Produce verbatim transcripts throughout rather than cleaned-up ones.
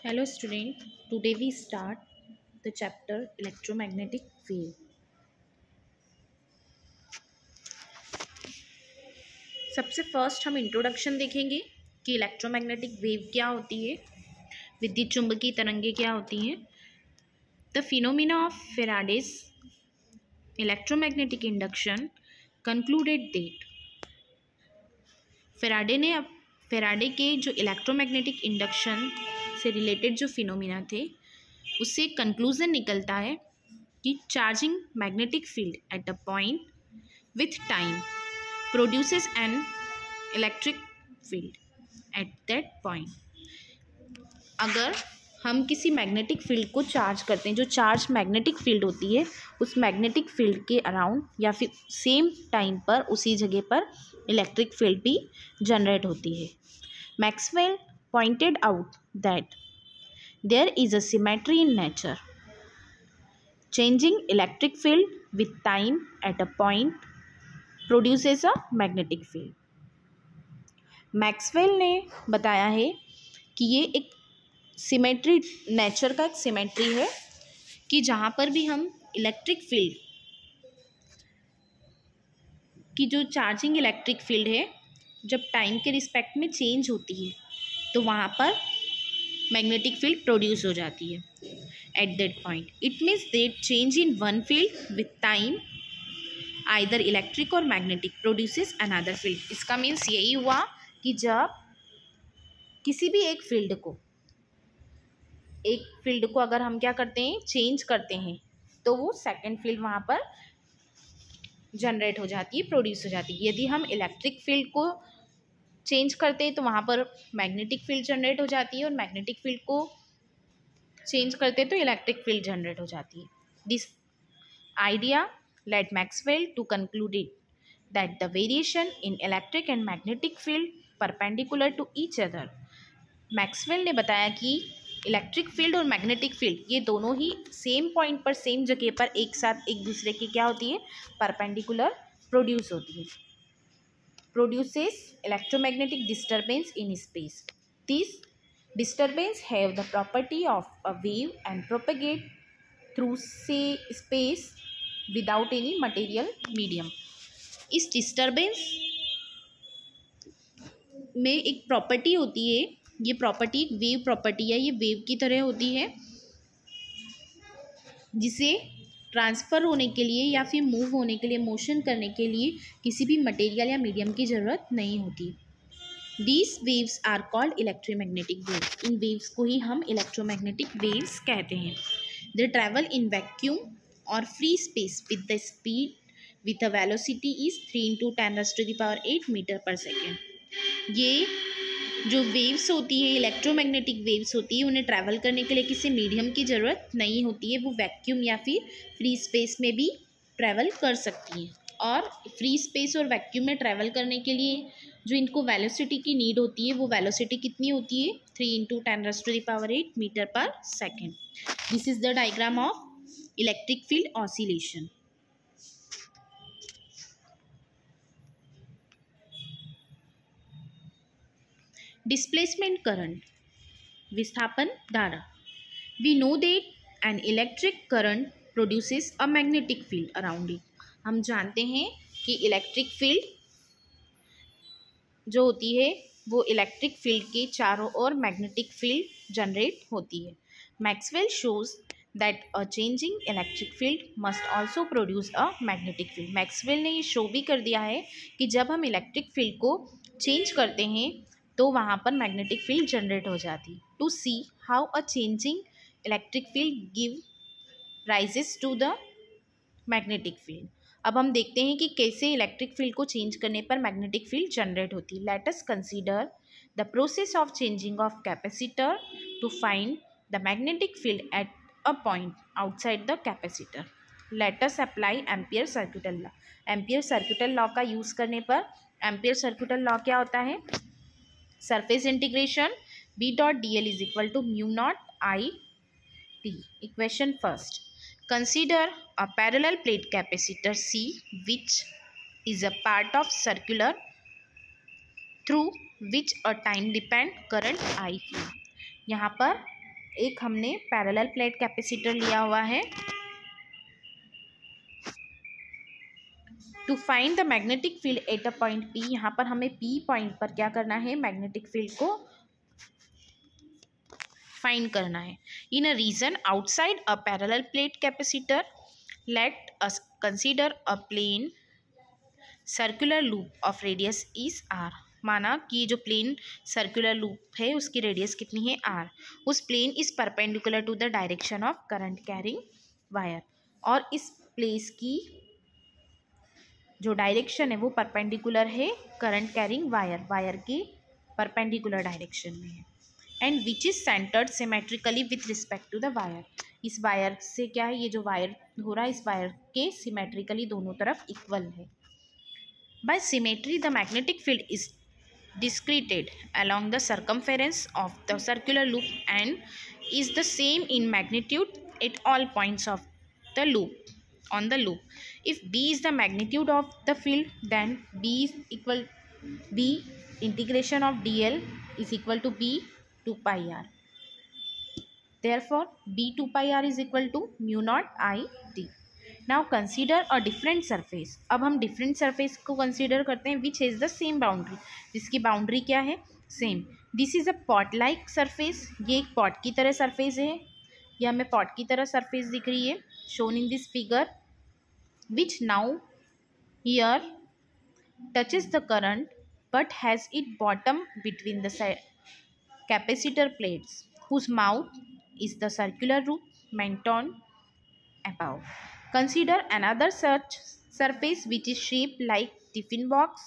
Hello student, today we start the chapter electromagnetic wave. सबसे first हम introduction देखेंगे कि इलेक्ट्रोमैग्नेटिक वेव क्या होती है, विद्युत चुंबकीय तरंगे क्या होती हैं. The phenomena of Faraday's electromagnetic induction concluded that Faraday ने अब फेराडे के जो इलेक्ट्रोमैग्नेटिक इंडक्शन से रिलेटेड जो फिनोमिना थे उससे एक कंक्लूजन निकलता है कि charging magnetic field at a point with time produces an electric field at that point. अगर हम किसी मैग्नेटिक फील्ड को चार्ज करते हैं, जो चार्ज मैग्नेटिक फील्ड होती है, उस मैग्नेटिक फील्ड के अराउंड या फिर सेम टाइम पर उसी जगह पर इलेक्ट्रिक फील्ड भी जनरेट होती है. Maxwell pointed out that there is a symmetry in nature. Changing electric field with time at a point produces a magnetic field. Maxwell ने बताया है कि ये एक सिमेट्री, नेचर का एक सिमेट्री है कि जहाँ पर भी हम इलेक्ट्रिक फील्ड की जो चार्जिंग इलेक्ट्रिक फील्ड है जब टाइम के रिस्पेक्ट में चेंज होती है तो वहाँ पर मैग्नेटिक फील्ड प्रोड्यूस हो जाती है. At that point, it means that change in one field with time, either electric or magnetic, produces another field. इसका मीन्स यही हुआ कि जब किसी भी एक फील्ड को एक फील्ड को अगर हम क्या करते हैं, चेंज करते हैं, तो वो सेकेंड फील्ड वहाँ पर जनरेट हो जाती है, प्रोड्यूस हो जाती है. यदि हम इलेक्ट्रिक फील्ड को चेंज करते हैं तो वहाँ पर मैग्नेटिक फील्ड जनरेट हो जाती है, और मैग्नेटिक फील्ड को चेंज करते तो इलेक्ट्रिक फील्ड जनरेट हो जाती है. This idea led Maxwell to concluded that the variation in electric and magnetic field perpendicular to each other. Maxwell ने बताया कि इलेक्ट्रिक फील्ड और मैग्नेटिक फील्ड ये दोनों ही सेम पॉइंट पर, सेम जगह पर एक साथ एक दूसरे की क्या होती है, परपेंडिकुलर प्रोड्यूस होती है. Produces electromagnetic disturbance in space. This disturbance have the property of a wave and propagate through say space without any material medium. इस डिस्टर्बेंस में एक प्रॉपर्टी होती है, ये प्रॉपर्टी एक वेव प्रॉपर्टी है, ये वेव की तरह होती है जिसे ट्रांसफ़र होने के लिए या फिर मूव होने के लिए, मोशन करने के लिए किसी भी मटेरियल या मीडियम की ज़रूरत नहीं होती. These waves are called electromagnetic waves. In waves को ही हम electromagnetic waves कहते हैं. They travel in vacuum or free space with the speed with a velocity is three into ten raised to the power eight meter per second. ये जो waves होती है, electromagnetic waves होती है, उन्हें travel करने के लिए किसी मीडियम की ज़रूरत नहीं होती है. वो वैक्यूम या फिर फ्री स्पेस में भी ट्रैवल कर सकती हैं. और फ्री स्पेस और वैक्यूम में ट्रैवल करने के लिए जो इनको वेलोसिटी की नीड होती है, वो वेलोसिटी कितनी होती है, three into ten raise to the power eight metre पर second. This is the diagram of electric field oscillation. Displacement current, विस्थापन धारा. We know that an electric current produces a magnetic field around it. हम जानते हैं कि electric field जो होती है वो इलेक्ट्रिक फील्ड के चारों ओर मैग्नेटिक फील्ड जनरेट होती है. Maxwell shows that a changing electric field must also produce a magnetic field. Maxwell ने ये शो भी कर दिया है कि जब हम इलेक्ट्रिक फील्ड को चेंज करते हैं तो वहाँ पर मैग्नेटिक फील्ड जनरेट हो जाती है. To see how a changing electric field give raises to the magnetic field. अब हम देखते हैं कि कैसे इलेक्ट्रिक फील्ड को चेंज करने पर मैग्नेटिक फील्ड जनरेट होती है. Let us consider the process of changing of capacitor to find the magnetic field at a point outside the capacitor. Let us apply Ampere circuital law. Ampere circuital law का use करने पर, Ampere circuital law क्या होता है, surface integration B dot D L is equal to mu naught I T. Equation first, consider a parallel plate capacitor C which is a part of circular through which a time dependent current I flow. यहाँ पर एक हमने parallel plate capacitor लिया हुआ है। To find the magnetic field at a point P, यहाँ पर हमें पी पॉइंट पर क्या करना है, मैग्नेटिक फील्ड को फाइंड करना है। In a region outside a parallel plate capacitor, let us consider a plane circular loop of radius is R. माना कि ये जो प्लेन सर्कुलर लूप है उसकी रेडियस कितनी है, आर। उस plane is perpendicular to the direction of current carrying wire, और इस प्लेस की जो डायरेक्शन है वो परपेंडिकुलर है करंट कैरिंग वायर, वायर के परपेंडिकुलर डायरेक्शन में है। And which is centred symmetrically with respect to the wire, इस वायर से क्या है, ये जो वायर हो रहा है इस वायर के सिमेट्रिकली दोनों तरफ इक्वल है। By symmetry the magnetic field is discreted along the circumference of the circular loop and is the same in magnitude at all points of the loop on the loop. If B is the magnitude of the field, then B is equal B integration of dl is equal to B two pi r. Therefore B two pi r is equal to mu naught I d. Now consider a different surface. अब हम different surface को consider करते हैं which has the same boundary, जिसकी boundary क्या है, same. This is a pot like surface. ये एक pot की तरह surface है, ये हमें pot की तरह surface दिख रही है shown in this figure, which now here touches the current but has its bottom between the capacitor plates whose mouth is the circular loop mentioned above. Consider another such surface which is shaped like tiffin box.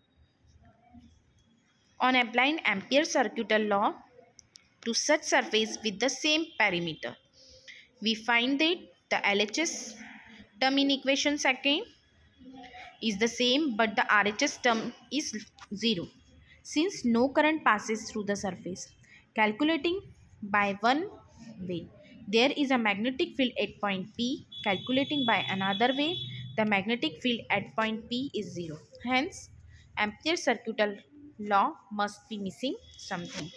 On applying Ampere's circuital law to such surface with the same perimeter, we find that the L H S term in equation second is the same but the R H S term is zero. Since no current passes through the surface, calculating by one way, there is a magnetic field at point P. Calculating by another way, the magnetic field at point P is zero. Hence, Ampere's circuital law must be missing something.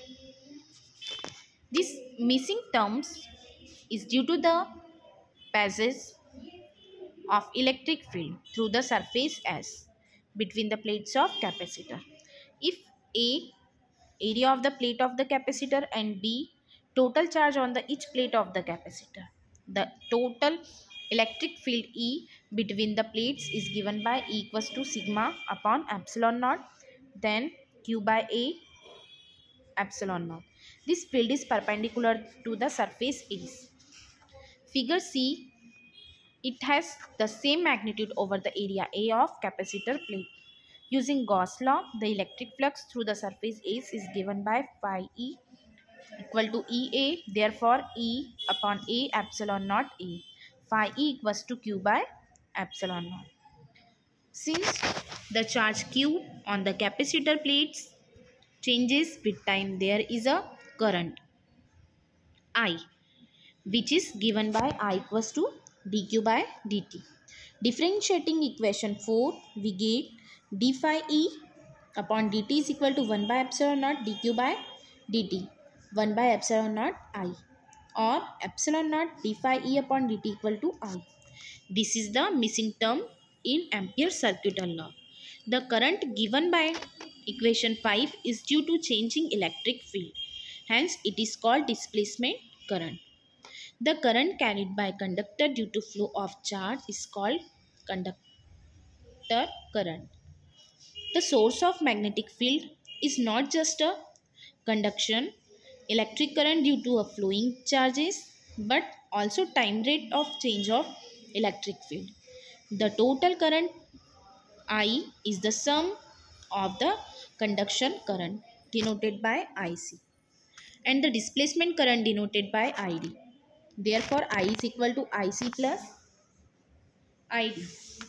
This missing terms is due to the passage of electric field through the surface S between the plates of capacitor. If A, area of the plate of the capacitor, and B, total charge on the each plate of the capacitor, the total electric field E between the plates is given by E equals to sigma upon epsilon naught, then Q by A epsilon naught. This field is perpendicular to the surface is. Figure C, it has the same magnitude over the area A of capacitor plate. Using Gauss law, the electric flux through the surface is is given by phi E equal to E A. Therefore, E upon A epsilon naught A. Phi E equals to Q by epsilon naught. Since the charge Q on the capacitor plates changes with time, there is a current I, which is given by I equals to dq by dt. Differentiating equation four, we get d phi E upon dt is equal to one by epsilon naught dq by dt, one by epsilon naught I, or epsilon naught d phi E upon dt equal to I. This is the missing term in Ampere's circuital law. The current given by equation five is due to changing electric field. Hence, it is called displacement current. The current carried by conductor due to flow of charge is called conductor current. The source of magnetic field is not just a conduction electric current due to a flowing charges, but also time rate of change of electric field. The total current I is the sum of the conduction current denoted by I C and the displacement current denoted by I D. Therefore, I is equal to I C plus I D.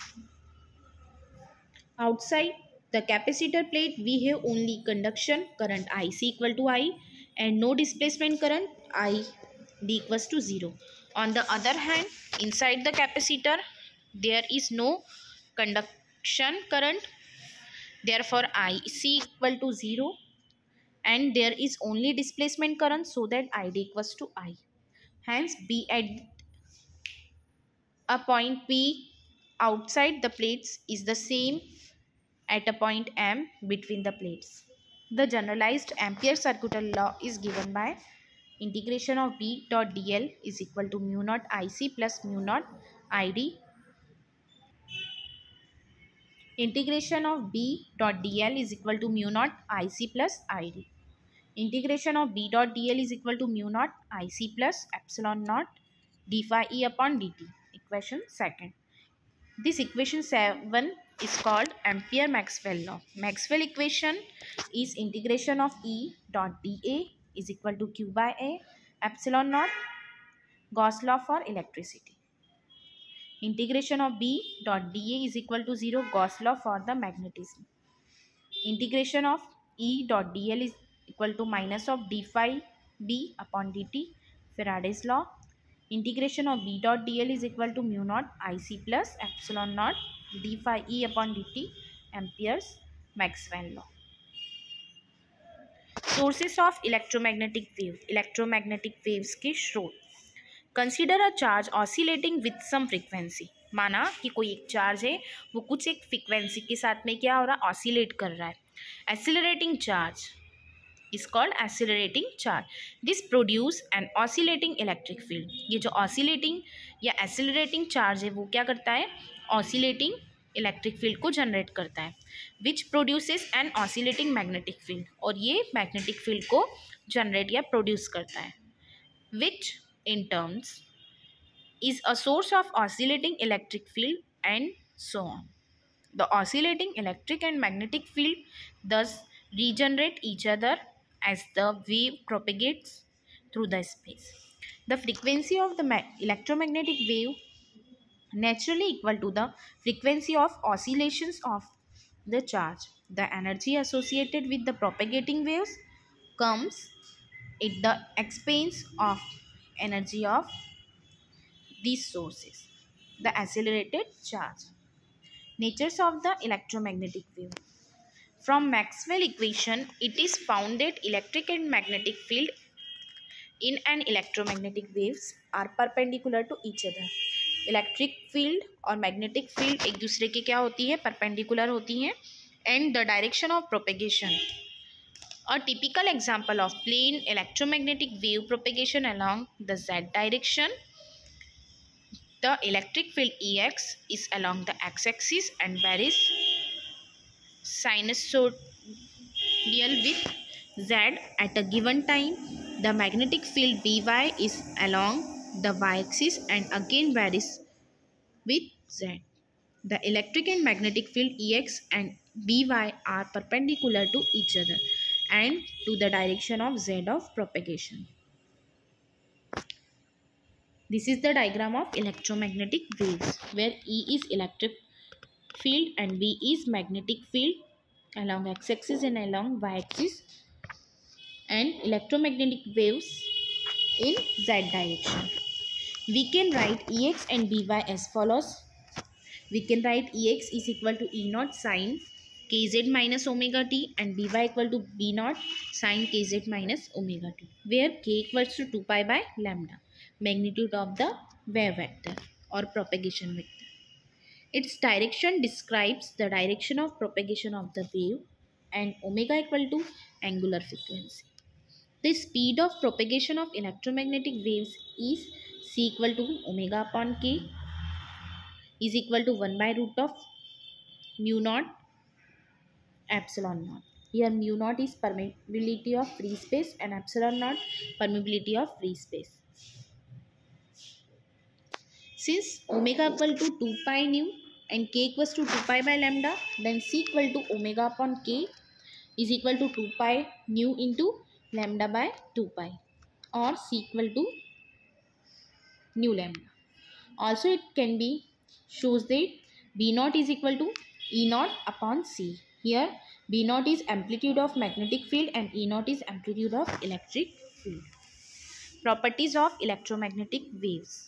Outside the capacitor plate, we have only conduction current I C equal to I and no displacement current I D equals to zero. On the other hand, inside the capacitor, there is no conduction current. Therefore, I C equal to zero and there is only displacement current, so that id equals to I. Hence B at a point P outside the plates is the same at a point M between the plates. The generalized Ampere circuital law is given by integration of B dot dl is equal to mu naught Ic plus mu naught Id. Integration of B dot dl is equal to mu naught Ic plus Id. Integration of B dot dl is equal to mu naught Ic plus epsilon naught d phi E upon dt. Equation second. This equation seven is called Ampere-Maxwell law. Maxwell equation is integration of E dot dA is equal to Q by A epsilon naught Gauss law for electricity. Integration of B dot dA is equal to zero Gauss law for the magnetism. Integration of E dot dl is equal to minus of d phi B upon dt Faraday's law. Integration of B dot dl is equal to mu naught Ic plus epsilon naught d phi E upon dt Ampere's Maxwell law. Sources of electromagnetic wave. Electromagnetic waves के स्रोत. Consider a charge oscillating with some frequency. माना कि कोई एक charge है, वो कुछ एक फ्रीक्वेंसी के साथ में क्या हो रहा है, ऑसिलेट कर रहा है. Accelerating charge is called accelerating charge. This produce an oscillating electric field. ये जो oscillating या accelerating charge है वो क्या करता है, oscillating electric field को generate करता है, which produces an oscillating magnetic field. और ये magnetic field को generate या produce करता है, which in terms is a source of oscillating electric field and so on. The oscillating electric and magnetic field thus regenerate each other as the wave propagates through the space. The frequency of the electromagnetic wave naturally equal to the frequency of oscillations of the charge. The energy associated with the propagating waves comes at the expense of energy of these sources. The accelerated charge. Natures of the electromagnetic wave. From Maxwell equation, it is found that electric and magnetic field in an electromagnetic waves are perpendicular to each other. Electric field और magnetic field एक दूसरे के क्या होती है, perpendicular होती हैं, and the direction of propagation. A typical example of plane electromagnetic wave propagation along the z direction. The electric field Ex is along the x-axis and varies sinusoidal with z at a given time. The magnetic field By is along the y-axis and again varies with z. The electric and magnetic field Ex and By are perpendicular to each other and to the direction of z of propagation. This is the diagram of electromagnetic waves where E is electric field and B is magnetic field along x-axis and along y-axis, and electromagnetic waves in z direction. We can write Ex and By as follows. We can write Ex is equal to E naught sine kz minus omega t and By equal to B naught sine kz minus omega t, where k equals to two pi by lambda, magnitude of the wave vector or propagation vector. Its direction describes the direction of propagation of the wave, and omega equal to angular frequency. The speed of propagation of electromagnetic waves is c equal to omega upon k is equal to one by root of mu naught epsilon naught. Here mu naught is permeability of free space and epsilon naught permeability of free space. Since omega equal to two pi nu and k equals to two pi by lambda, then c equal to omega upon k is equal to two pi nu into lambda by two pi, or c equal to nu lambda. Also it can be shows that B naught is equal to E naught upon c. Here B naught is amplitude of magnetic field and E naught is amplitude of electric field. Properties of electromagnetic waves.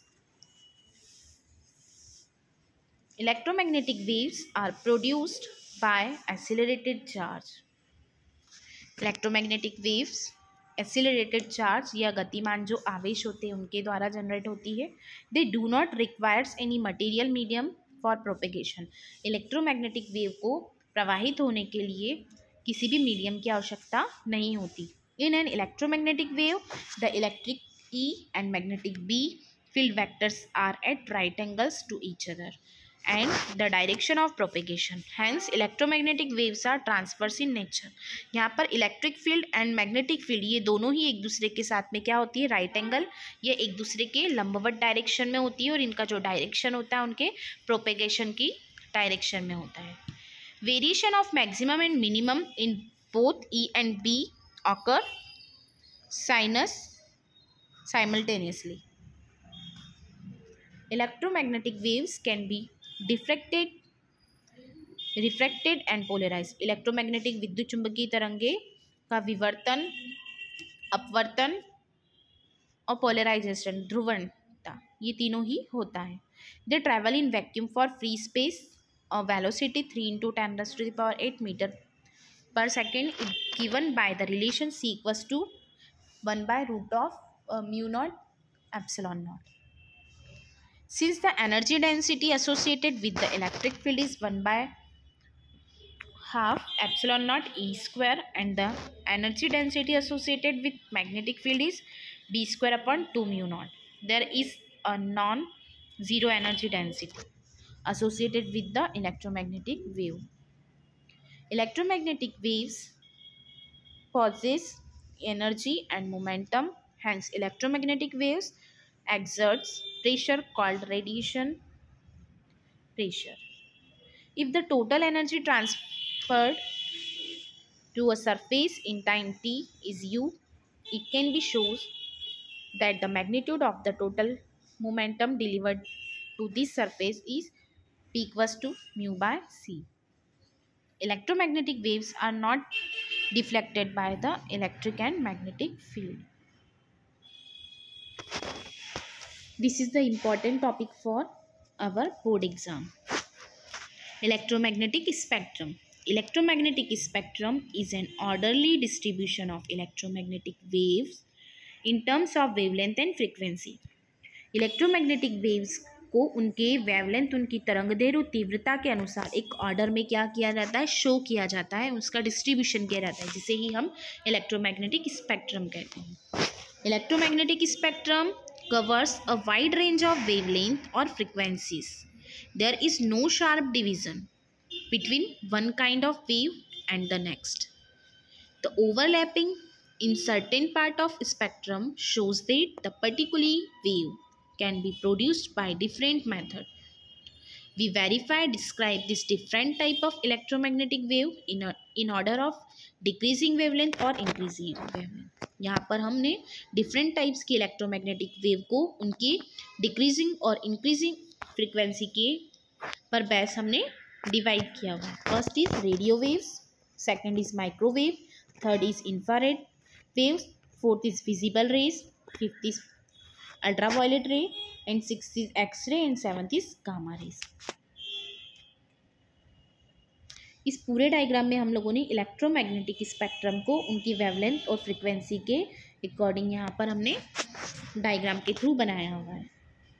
Electromagnetic waves are produced by accelerated charge. Electromagnetic waves accelerated charge या गतिमान जो आवेश होते हैं उनके द्वारा generate होती है. They do not requires any material medium for propagation. Electromagnetic wave को प्रवाहित होने के लिए किसी भी मीडियम की आवश्यकता नहीं होती. In an electromagnetic wave the electric E and magnetic B field vectors are at right angles to each other and the direction of propagation. Hence electromagnetic waves are transverse in nature. यहाँ पर electric field and magnetic field ये दोनों ही एक दूसरे के साथ में क्या होती है, राइट एंगल, ये एक दूसरे के लंबवत डायरेक्शन में होती है और इनका जो डायरेक्शन होता है उनके प्रोपेगेशन की डायरेक्शन में होता है. Variation of maximum and minimum in both E and B occur sinus simultaneously. Electromagnetic waves can be diffracted, refracted and polarized. Electromagnetic विद्युत चुंबकीय तरंगे का विवर्तन, अपवर्तन और पोलराइजेशन, ध्रुवणता, ये तीनों ही होता है. They travel in vacuum for free space or velocity three into ten raised to the power eight meter per second given by the relation C equals to one by root of uh, mu naught epsilon naught. Since the energy density associated with the electric field is one by half epsilon naught E square and the energy density associated with magnetic field is B square upon two mu naught, there is a non-zero energy density associated with the electromagnetic wave. Electromagnetic waves possess energy and momentum. Hence electromagnetic waves exerts pressure called radiation pressure. If the total energy transferred to a surface in time t is u, it can be shown that the magnitude of the total momentum delivered to this surface is p equals to mu by c. Electromagnetic waves are not deflected by the electric and magnetic field. This is the important topic for our board exam. Electromagnetic spectrum. Electromagnetic spectrum is an orderly distribution of electromagnetic waves in terms of wavelength and frequency. Electromagnetic waves को उनके wavelength, उनकी तरंगदैर्घ्य और तीव्रता के अनुसार एक order में क्या किया जाता है, शो किया जाता है, उसका डिस्ट्रीब्यूशन किया जाता है, जिसे ही हम इलेक्ट्रोमैग्नेटिक स्पेक्ट्रम कहते हैं. Electromagnetic spectrum covers a wide range of wavelength or frequencies. There is no sharp division between one kind of wave and the next. The overlapping in certain part of spectrum shows that the particular wave can be produced by different method. We verify describe this different type of electromagnetic wave in a, in order of decreasing wavelength or increasing wavelength. यहाँ पर हमने different types की electromagnetic wave को उनकी decreasing और increasing frequency के पर base हमने डिवाइड किया हुआ है. First is radio waves, second is microwave, third is infrared waves, fourth is visible rays, fifth is ultraviolet ray and sixth is X ray and seventh is gamma rays. इस पूरे diagram में हम लोगों ने electromagnetic spectrum को उनकी wavelength और frequency के अकॉर्डिंग यहाँ पर हमने डायग्राम के थ्रू बनाया हुआ है.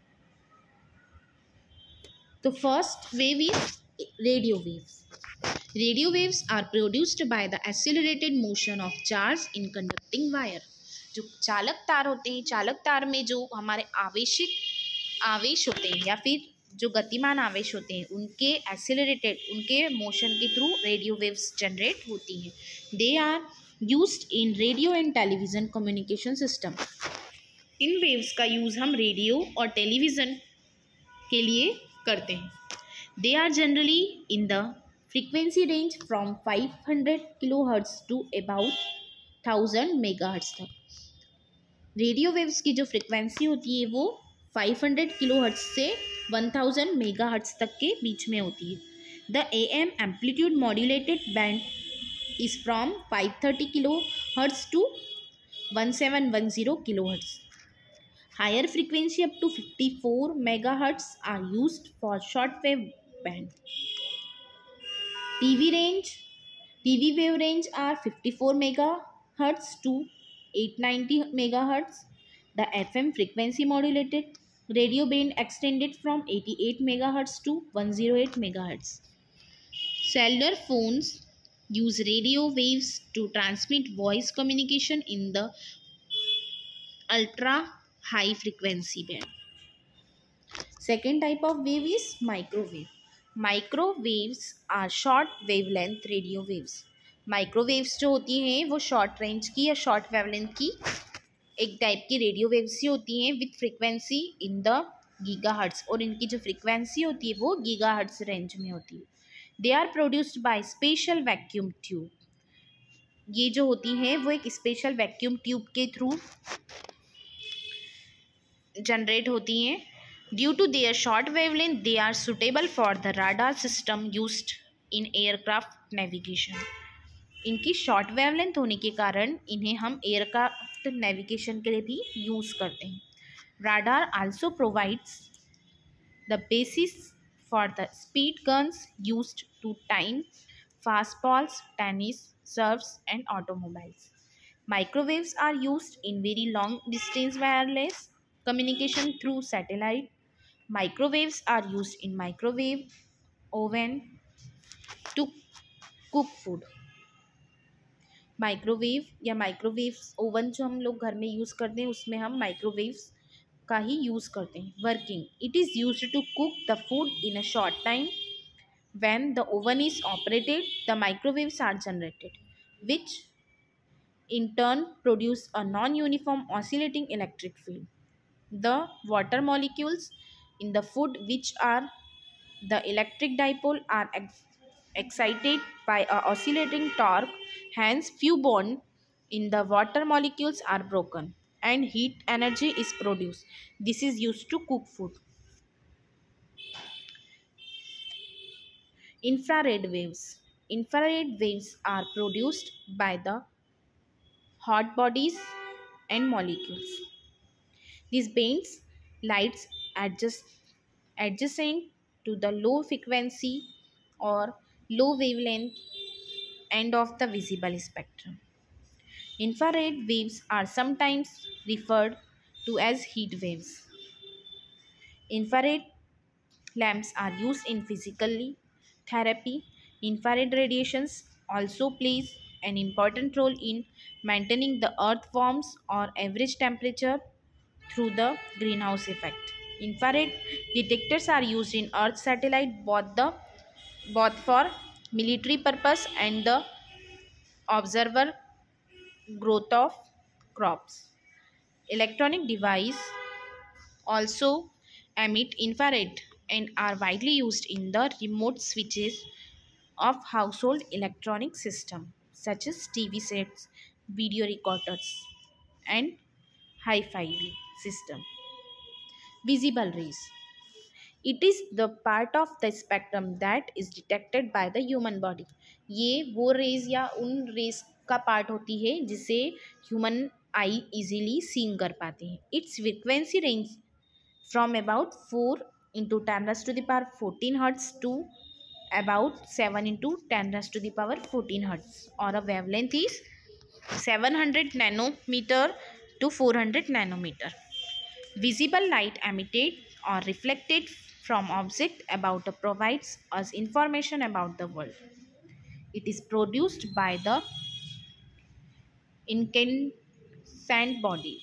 तो first wave is radio waves. Radio waves are produced by the accelerated motion of charge in conducting wire. जो चालक तार होते हैं, चालक तार में जो हमारे आवेशित आवेश होते हैं या फिर जो गतिमान आवेश होते हैं, उनके एक्सेलरेटेड, उनके मोशन के थ्रू रेडियो वेव्स जनरेट होती हैं. They are used in radio and television communication system. इन वेव्स का यूज़ हम रेडियो और टेलीविज़न के लिए करते हैं. They are generally in the frequency range from five hundred kilo hertz to about thousand mega hertz तक. रेडियो वेव्स की जो फ्रीक्वेंसी होती है वो फाइव हंड्रेड किलो हर्ट्ज से वन थाउजेंड मेगा हर्ट्ज तक के बीच में होती है. The A M amplitude modulated band is from five thirty kilo hertz to one seven one zero kilo hertz. Higher frequency up to fifty four mega hertz are used for short wave band. TV range T V wave range are fifty-four megahertz to eight hundred ninety megahertz. The F M frequency modulated radio band extended from eighty-eight megahertz to one hundred eight megahertz. Cellular phones use radio waves to transmit voice communication in the ultra high frequency band. Second type of wave is microwave. Microwaves are short wavelength radio waves. Microwaves जो होती हैं वो short range की या short wavelength की एक type की radio waves ही होती हैं with frequency in the gigahertz, और इनकी जो फ्रीक्वेंसी होती है वो गीगाहर्ट्ज रेंज में होती है. They are produced by special vacuum tube. ये जो होती हैं वो एक स्पेशल वैक्यूम ट्यूब के थ्रू जनरेट होती हैं. Due to their short wavelength they are suitable for the radar system used in aircraft navigation. इनकी शॉर्ट वेवलेंथ होने के कारण इन्हें हम एयरक्राफ्ट नेविगेशन के लिए भी यूज़ करते हैं. Radar also provides the basis for the speed guns used to time fast balls, tennis, serves and automobiles. Microwaves are used in very long distance wireless communication through satellite. Microwaves are used in microwave oven to cook food. Microwave या microwave oven जो हम लोग घर में use करते हैं उसमें हम माइक्रोवेव्स का ही यूज़ करते हैं. Working, it is used to cook the food in a short time. When the oven is operated the microwaves are generated which in turn produce a non-uniform oscillating electric field. The water molecules in the food which are the electric dipole are ex excited by a oscillating torque, hence few bond in the water molecules are broken and heat energy is produced. This is used to cook food. Infrared waves. Infrared waves are produced by the hot bodies and molecules. These bands lights adjust adjacent to the low frequency or low wavelength end of the visible spectrum. Infrared waves are sometimes referred to as heat waves. Infrared lamps are used in physical therapy. Infrared radiations also plays an important role in maintaining the earth warmth or average temperature through the greenhouse effect. Infrared detectors are used in earth satellite both the both for military purpose and the observer growth of crops. Electronic devices also emit infrared and are widely used in the remote switches of household electronic system such as T V sets, video recorders and hi-fi system. Visible rays. It is the part of the spectrum that is detected by the human body. ये वो raise या उन raise का part होती है जिसे human आई easily scene कर पाते हैं. Its frequency range from about four into ten raise to the power fourteen hertz to about seven into ten raised to the power fourteen hertz, or a wavelength is seven hundred nanometer to four hundred nanometer. Visible light emitted or reflected from object about the provides us information about the world. It is produced by the incandescent body.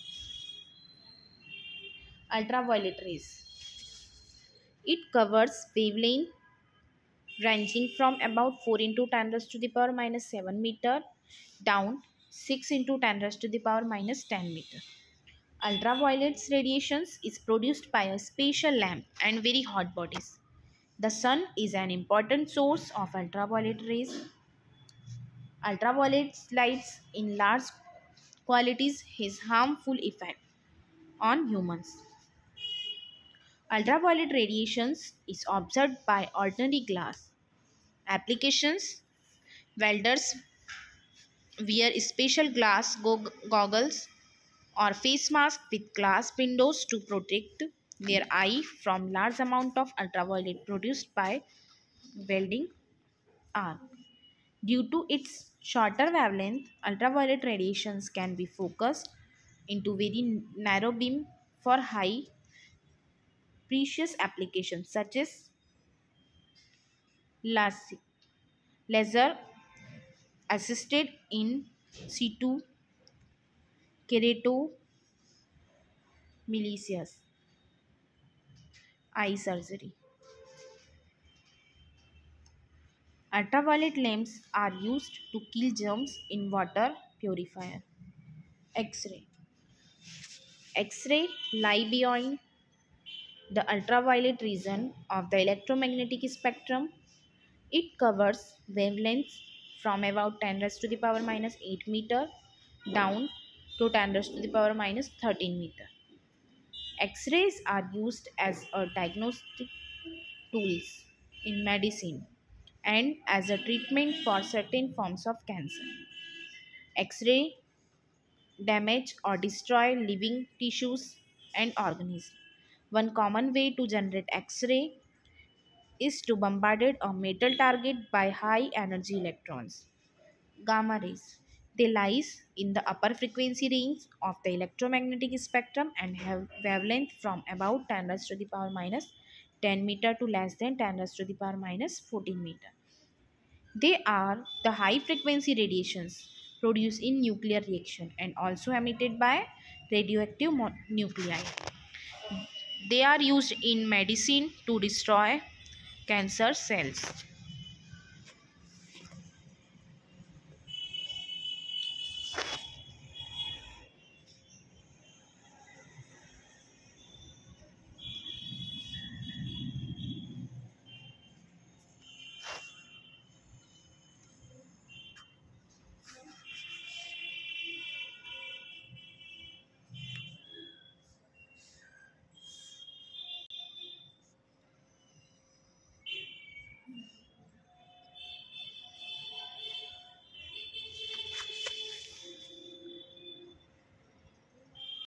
Ultraviolet rays. It covers wavelength ranging from about four into ten raised to the power minus seven meter down six into ten raised to the power minus ten meter. Ultraviolet radiations is produced by a special lamp and very hot bodies. The sun is an important source of ultraviolet rays. Ultraviolet lights in large quantities has harmful effect on humans. Ultraviolet radiations is observed by ordinary glass applications. Welders wear special glass go- goggles or face mask with glass windows to protect their eye from large amount of ultraviolet produced by welding arc. Due to its shorter wavelength, ultraviolet radiations can be focused into very narrow beam for high precious applications such as LASIK, laser assisted in situ keratomelicious eye surgery. Ultraviolet lamps are used to kill germs in water purifier. X-ray. X-ray lie beyond the ultraviolet region of the electromagnetic spectrum. It covers wavelengths from about ten raised to the power minus eight meter down to ten raised to the power minus thirteen meter. X-rays are used as a diagnostic tools in medicine and as a treatment for certain forms of cancer. X-ray damage or destroy living tissues and organisms. One common way to generate X-ray is to bombard a metal target by high energy electrons. Gamma rays. They lies in the upper frequency range of the electromagnetic spectrum and have wavelength from about ten raised to the power minus ten meter to less than ten raised to the power minus fourteen meter. They are the high frequency radiations produced in nuclear reaction and also emitted by radioactive nuclei. They are used in medicine to destroy cancer cells.